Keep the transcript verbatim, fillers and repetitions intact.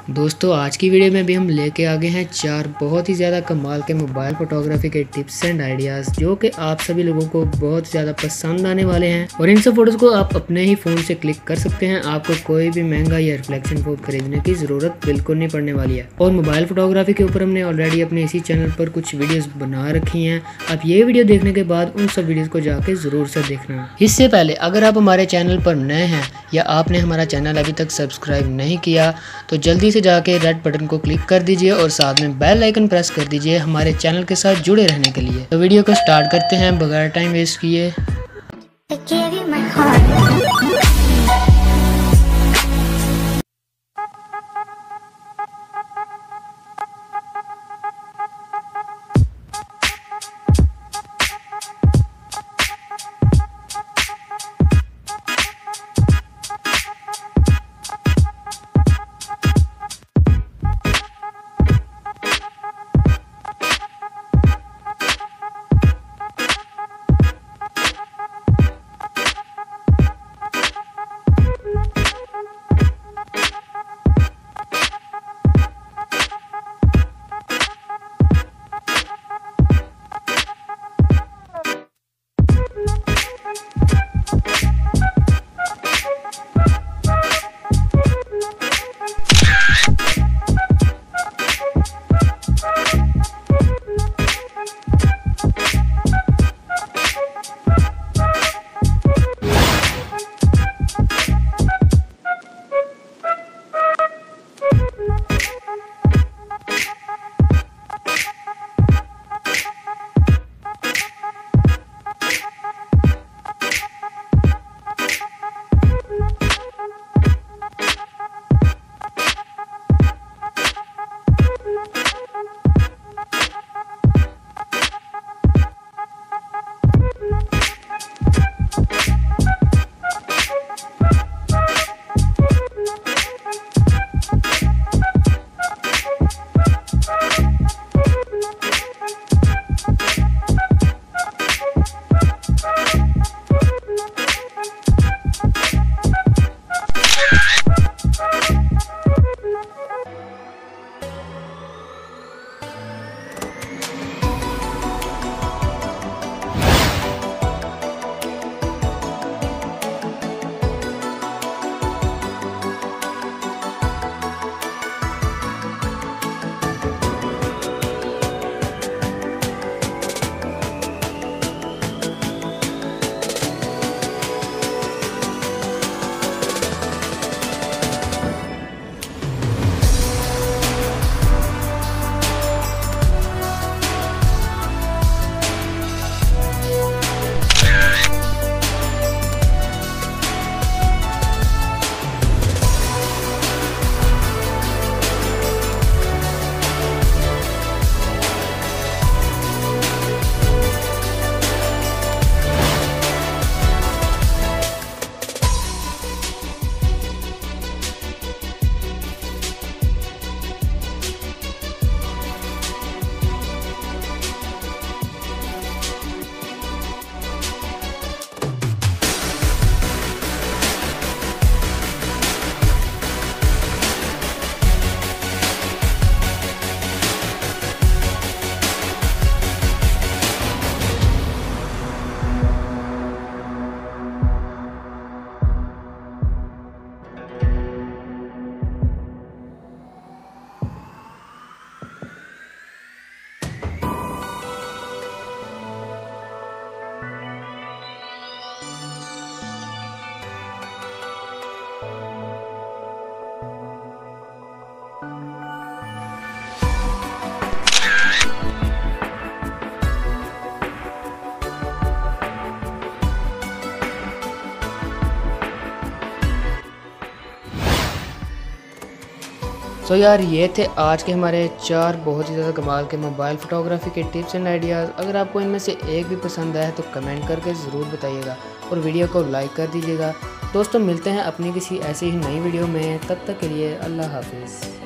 दोस्तों आज की वीडियो में भी हम लेके आ गए हैं चार बहुत ही ज़्यादा कमाल के मोबाइल फोटोग्राफी के टिप्स एंड आइडियाज़ जो कि आप सभी लोगों को बहुत ज़्यादा पसंद आने वाले हैं। और इन सब फोटोज़ को आप अपने ही फ़ोन से क्लिक कर सकते हैं। आपको कोई भी महंगा या रिफ्लेक्शन फोन खरीदने की ज़रूरत बिल्कुल नहीं पड़ने वाली है। और मोबाइल फोटोग्राफी के ऊपर हमने ऑलरेडी अपने इसी चैनल पर कुछ वीडियोज़ बना रखी हैं। आप ये वीडियो देखने के बाद उन सब वीडियोज़ को जाके ज़रूर से देखना। इससे पहले अगर आप हमारे चैनल पर नए हैं या आपने हमारा चैनल अभी तक सब्सक्राइब नहीं किया तो जल्दी से जाके रेड बटन को क्लिक कर दीजिए और साथ में बेल आइकन प्रेस कर दीजिए हमारे चैनल के साथ जुड़े रहने के लिए। तो वीडियो को स्टार्ट करते हैं बगैर टाइम वेस्ट किए। तो यार ये थे आज के हमारे चार बहुत ही ज़्यादा कमाल के मोबाइल फ़ोटोग्राफी के टिप्स एंड आइडियाज़। अगर आपको इनमें से एक भी पसंद आया तो कमेंट करके ज़रूर बताइएगा और वीडियो को लाइक कर दीजिएगा। दोस्तों मिलते हैं अपनी किसी ऐसी ही नई वीडियो में, तब तक के लिए अल्लाह हाफिज़।